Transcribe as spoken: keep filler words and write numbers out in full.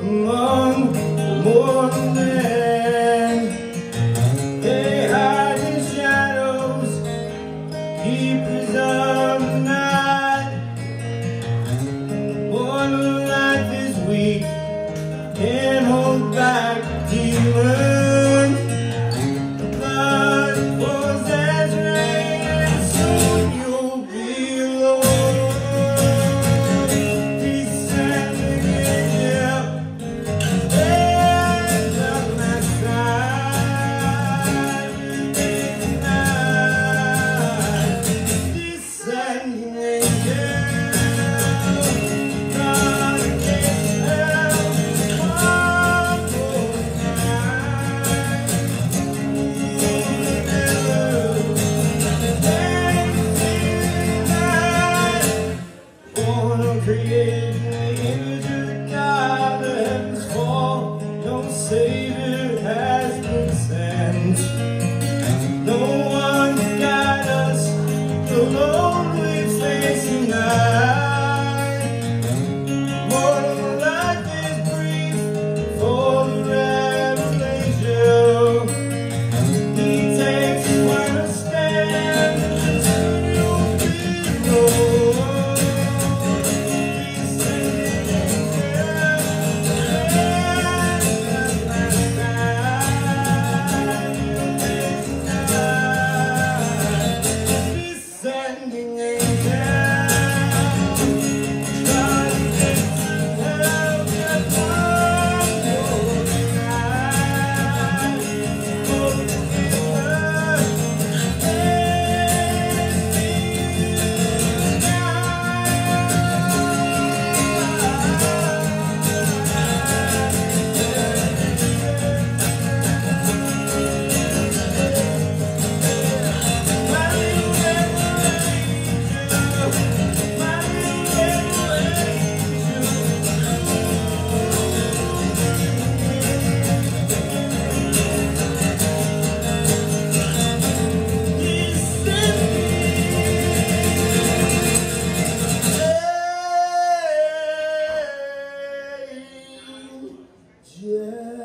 among the mortal men. They hide in shadows, keepers of the night. Mortal life is weak, can't hold back the demons. The blood pours as rain, and soon you'll be alone. Descending angel, stand up my side tonight. Descending angel, God against hell, one more night. Born of created in the image of God, the heavens fall, no Savior has been sent. No one to guide us, the lonely facing night. Mortal life is brief for the revelation. He takes his final stand, and soon you'll be alone. Descending angel, stand at my side tonight. Descending angel, God against hell, just one more night. Yeah.